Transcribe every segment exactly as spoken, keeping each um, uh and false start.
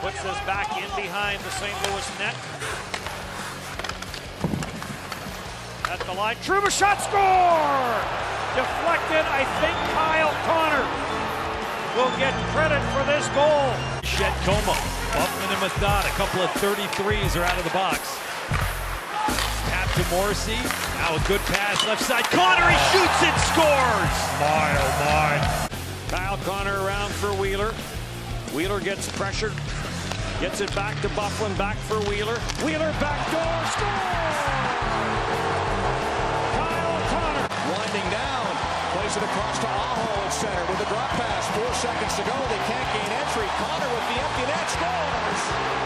puts this back in behind the Saint Louis net. At the line, Trouba shot, score! Deflected, I think Kyle Connor will get credit for this goal. Shed Como, Buffman and Mathod, a couple of thirty-threes are out of the box. Tap to Morrissey, now a good pass left side. Connor, he shoots it, scores! My, oh my. Kyle Connor around for Wheeler. Wheeler gets pressured, gets it back to Bufflin, back for Wheeler. Wheeler backdoor, score! Kyle Connor. Winding down, plays it across to Aho at center with a drop pass. Four seconds to go, they can't gain entry. Connor with the empty net, scores!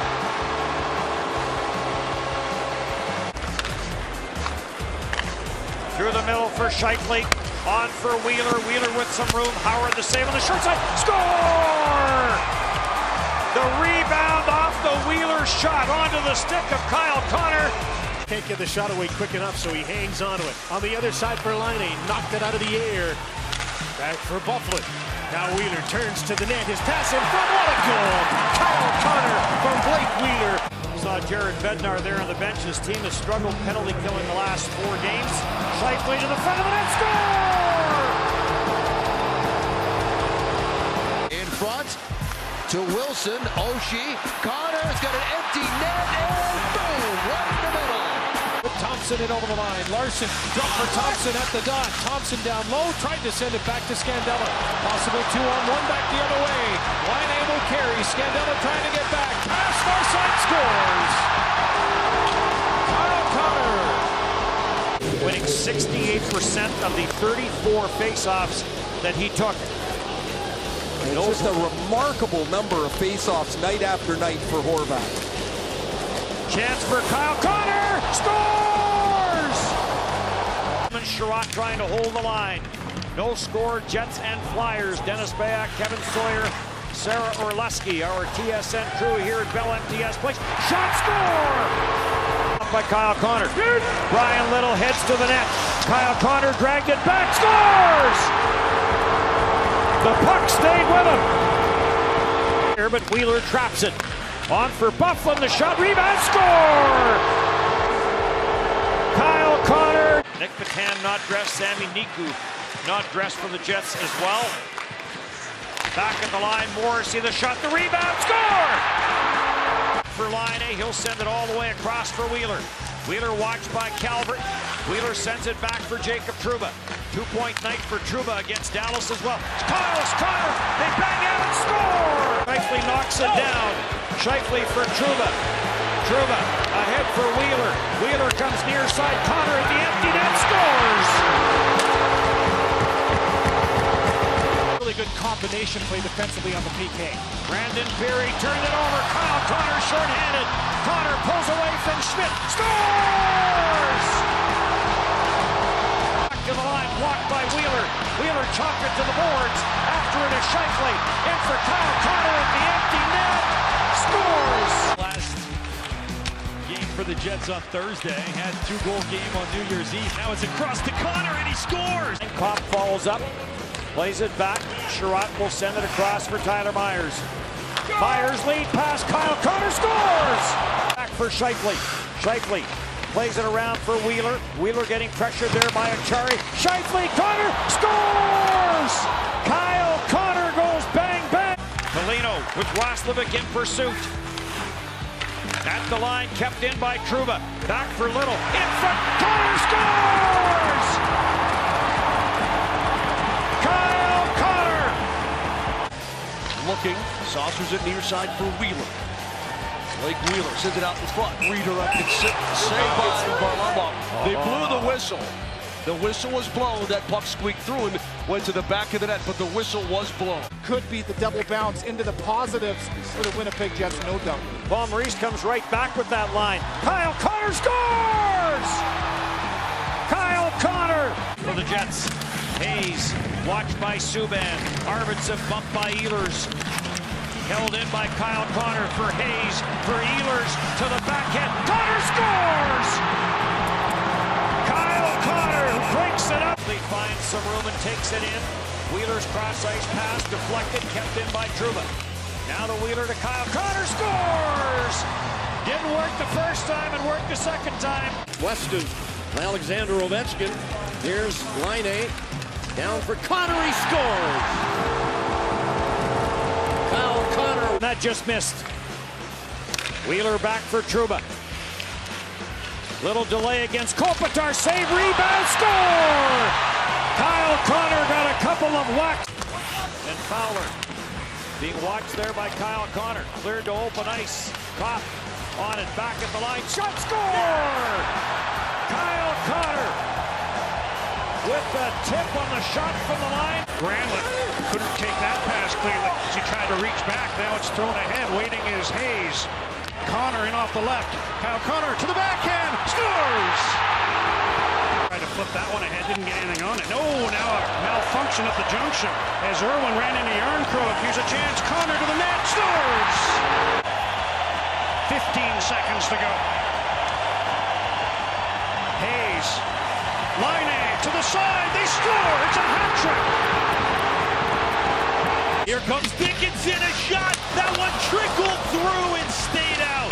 Through the middle for Scheifele. On for Wheeler. Wheeler with some room. Howard the save on the short side. Score! The rebound off the Wheeler shot onto the stick of Kyle Connor. Can't get the shot away quick enough, so he hangs onto it. On the other side for Laine, knocked it out of the air. Back for Bufflin. Now Wheeler turns to the net. His pass in front. What a goal! Kyle Connor from Blake Wheeler. Saw Jared Bednar there on the bench. His team has struggled penalty killing the last four games. Scheifele to the front of the net. Score! In front to Wilson. Oshie. Connor's got an empty net. And boom! Right in the middle. Thompson in over the line. Larson drop for Thompson at the dot. Thompson down low. Tried to send it back to Scandella. Possible two on one back the other way. Line will carry. Scandella trying to get back. Pass far side, scores. Kyle Connor. Winning sixty-eight percent of the thirty-four faceoffs that he took. It's just a remarkable number of faceoffs night after night for Horvat. Chance for Kyle Connor. Scores! Sherratt trying to hold the line. No score, Jets and Flyers. Dennis Bayak, Kevin Sawyer, Sarah Orleski, our T S N crew here at Bell M T S Place. Shot, score! By Kyle Connor. Brian Little heads to the net. Kyle Connor dragged it back. Scores! The puck stayed with him. Here, but Wheeler traps it. On for Bufflin, the shot, rebound, score! Kyle Connor. Nick Patan not dressed, Sami Niku not dressed for the Jets as well. Back at the line, Morrissey, the shot, the rebound, score! For Laine, he'll send it all the way across for Wheeler. Wheeler watched by Calvert. Wheeler sends it back for Jacob Trouba. Two-point night for Trouba against Dallas as well. Kyle Connor, they bang out and score! Scheifele knocks it down. Scheifele for Trouba. Trouba ahead for Wheeler. Wheeler comes near side. Connor at the empty net, scores! Really good combination play defensively on the P K. Brandon Peary turned it over. Kyle Connor short-handed. Connor pulls away from Schmidt. Scores! Back to the line, blocked by Wheeler. Wheeler chopped it to the boards. After it is Scheifele. In for Kyle Connor at the empty net. Scores! Last game for the Jets on Thursday. Had two-goal game on New Year's Eve. Now it's across to Connor and he scores! And Kopp follows up. Plays it back. Sherratt will send it across for Tyler Myers. Myers lead pass. Kyle Connor scores! Back for Scheifele. Scheifele plays it around for Wheeler. Wheeler getting pressured there by Achari. Scheifele, Connor scores! Kyle Connor goes bang, bang. Polino with Roslovic in pursuit. At the line, kept in by Trouba. Back for Little. In front, Connor scores! Looking, saucers it near side for Wheeler. Blake Wheeler sends it out in front. Reader up and saved by Varlamov. They blew the whistle. The whistle was blown. That puck squeaked through and went to the back of the net, but the whistle was blown. Could be the double bounce into the positives for the Winnipeg Jets, no doubt. Paul Maurice comes right back with that line. Kyle Connor scores! Kyle Connor for the Jets. Hayes watched by Subban. Arvidsson bumped by Ehlers. Held in by Kyle Connor for Hayes. For Ehlers to the backhand. Connor scores! Kyle Connor breaks it up. He finds some room and takes it in. Wheeler's cross ice pass deflected, kept in by Trouba. Now to Wheeler to Kyle Connor scores! Didn't work the first time and worked the second time. Weston, Alexander Ovechkin. Here's Laine. Down for Connor. He scores. Kyle Connor. That just missed. Wheeler back for Trouba. Little delay against Kopitar. Save, rebound, score! Kyle Connor got a couple of whacks. And Fowler being watched there by Kyle Connor. Cleared to open ice. Kopp on it, back at the line. Shot, score! Kyle Connor with the tip on the shot from the line. Granlund couldn't take that pass clearly as he tried to reach back. Now it's thrown ahead. Waiting is Hayes. Connor in off the left. Kyle Connor to the backhand. Scores! Tried to flip that one ahead. Didn't get anything on it. No, now a malfunction at the junction. As Irwin ran into Yarncroke. Here's a chance. Connor to the net. Scores! fifteen seconds to go. Hayes. Laine to the side. They score. It's a hat trick. Here comes Dickinson, a shot. That one trickled through and stayed out.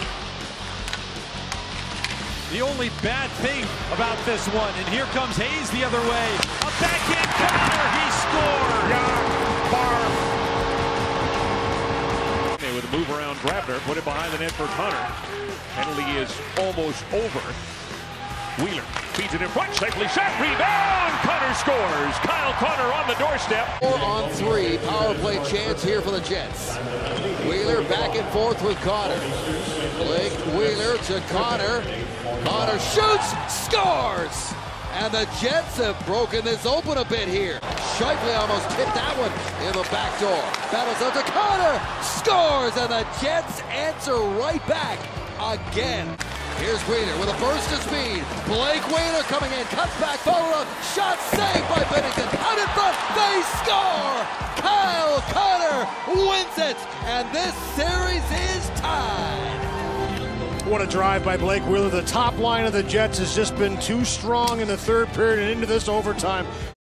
The only bad thing about this one, and here comes Hayes the other way. A backhand counter, he scored. Yeah, barf. With a move around Grabner, put it behind the net for Connor. Penalty is almost over. Wheeler feeds it in front, safely shot, rebound, Connor scores. Kyle Connor on the doorstep. Four on three, power play chance here for the Jets. Wheeler back and forth with Connor. Blake Wheeler to Connor. Connor shoots, scores! And the Jets have broken this open a bit here. Scheifele almost hit that one in the back door. Battles out to Connor, scores! And the Jets answer right back again. Here's Wheeler with a burst of speed. Blake Wheeler coming in, cuts back, follow up, shot saved by Binnington. Out in front, they score! Kyle Connor wins it, and this series is tied. What a drive by Blake Wheeler. The top line of the Jets has just been too strong in the third period and into this overtime.